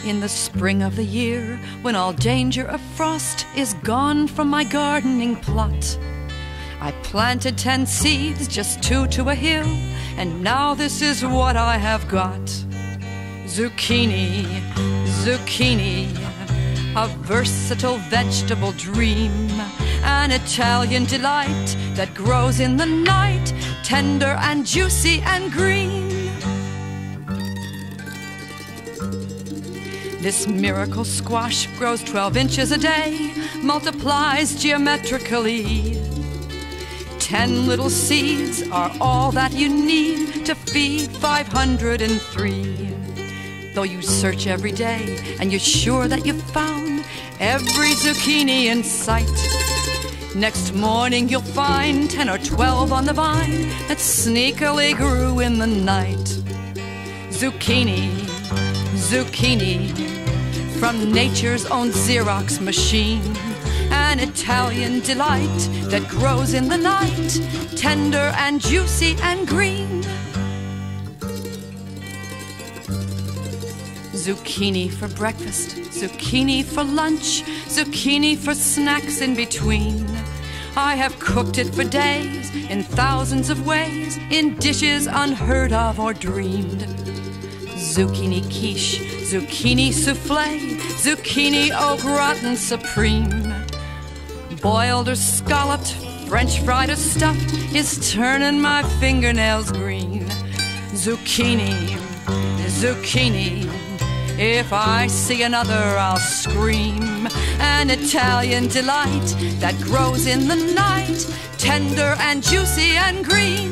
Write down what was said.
In the spring of the year, when all danger of frost is gone from my gardening plot, I planted 10 seeds, just 2 to a hill, and now this is what I have got. Zucchini, zucchini, a versatile vegetable dream, an Italian delight that grows in the night, tender and juicy and green. This miracle squash grows 12 inches a day, multiplies geometrically. 10 little seeds are all that you need to feed 503. Though you search every day and you're sure that you've found every zucchini in sight, next morning you'll find 10 or 12 on the vine that sneakily grew in the night. Zucchini, zucchini, from nature's own Xerox machine, an Italian delight that grows in the night, tender and juicy and green. Zucchini for breakfast, zucchini for lunch, zucchini for snacks in between. I have cooked it for days in thousands of ways, in dishes unheard of or dreamed. Zucchini quiche, zucchini soufflé, zucchini au gratin supreme. Boiled or scalloped, French fried or stuffed, is turning my fingernails green. Zucchini, zucchini, if I see another I'll scream. An Italian delight that grows in the night, tender and juicy and green.